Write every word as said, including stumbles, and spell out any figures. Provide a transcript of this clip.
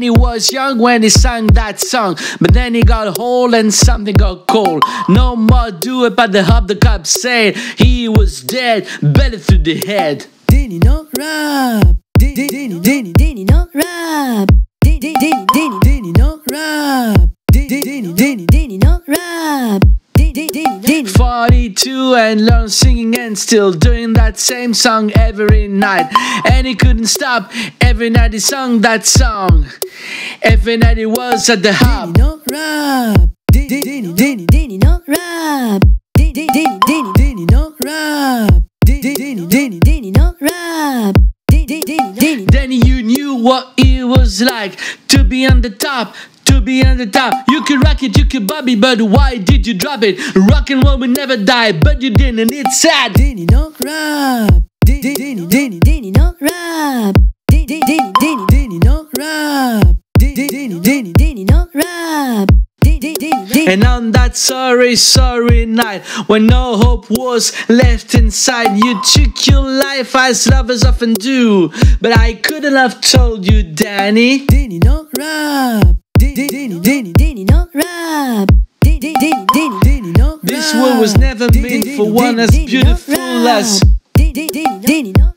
Danny was young when he sang that song, but then he got old and something got cold. No more do it, but the hub the cop said he was dead, belly through the head. Danny not rap. Danny, Danny, Danny, Danny not rap. Danny, Danny, Danny, Danny not rap. Danny, Danny, Danny, Danny not rap. forty-two and learned singing and still doing that same song every night. And he couldn't stop, every night he sung that song. Every night he was at the hub. Danny not rap. Danny, Danny, Danny, Danny not rap. Danny, Danny, Danny, Danny not rap. Danny, Danny, Danny, Danny not rap. Then you knew what it was like to be on the top. To be on the top, you could rock it, you could bobby, but why did you drop it? Rock and roll will never die, but you didn't, it's sad. Danny not rap. Danny, Danny, Danny, Danny not rap. Danny, Danny, Danny, Danny not rap. Danny, Danny, Danny, Danny not rap. And on that sorry, sorry night, when no hope was left inside, you took your life as lovers often do. But I couldn't have told you, Danny. Danny not rap. Danny, Danny, Danny, Danny not rap. Danny, Danny, Danny, Danny not rap. This world was never made for one as beautiful as. Danny, Danny, Danny not